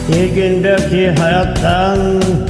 Bir gün belki hayattan,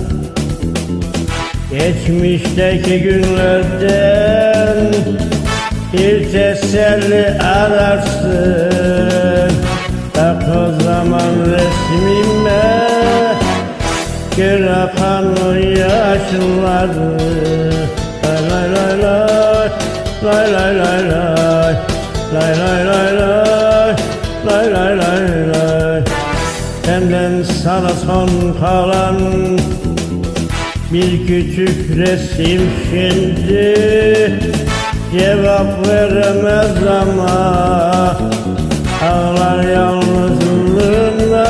geçmişteki günlerden bir teselli ararsın. Bak o zaman resmime gör akan o yaşları. Lay lay lay lay, lay lay lay lay, lay lay lay lay, lay lay lay lay. Benden sana son kalan bir küçük resim şimdi, cevap veremez ama ağlar yalnızlığına.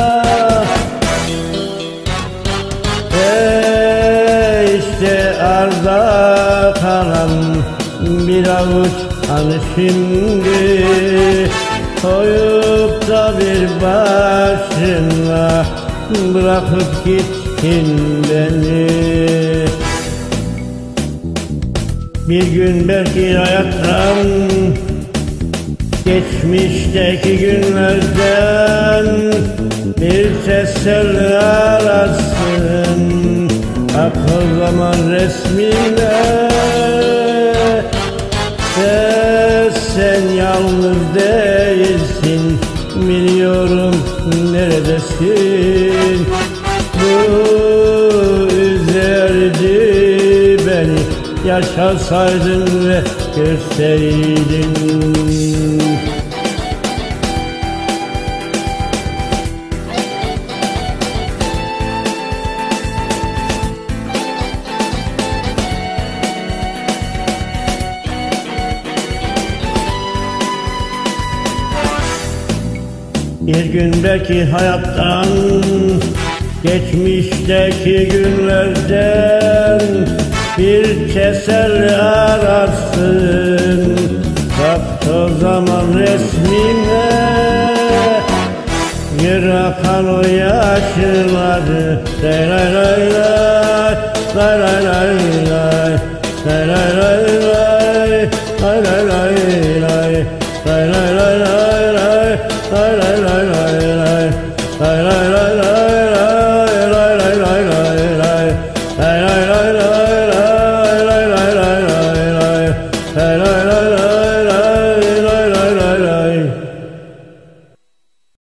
İşte arda kalan bir avuç anı şimdi, koyup da bir başına bırakıp gittin beni. Bir gün belki hayattan, geçmişteki günlerden bir teselli ararsın. Bak o zaman resmine sen yalnız değilsin, biliyorum neredesin. Bu üzerdi beni, yaşasaydın ve görseydin. Bir gün belki hayattan, geçmişteki günlerden bir teselli ararsın. Bak o zaman resmime gör akan o yaşları. Lay lay lay lay, lay lay lay lay, lay lay lay.